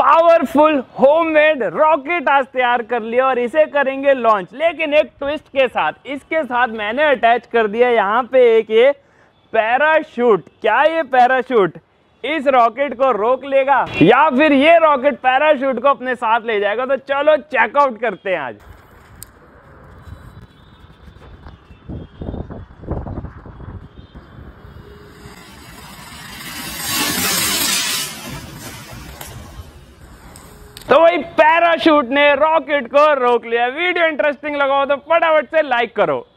Powerful homemade rocket आज तैयार कर लिया और इसे करेंगे लॉन्च, लेकिन एक ट्विस्ट के साथ। इसके साथ मैंने अटैच कर दिया यहाँ पे एक ये पैराशूट। क्या ये पैराशूट इस रॉकेट को रोक लेगा या फिर ये रॉकेट पैराशूट को अपने साथ ले जाएगा? तो चलो चेकआउट करते हैं आज। तो वही पैराशूट ने रॉकेट को रोक लिया। वीडियो इंटरेस्टिंग लगा हो तो फटाफट से लाइक करो।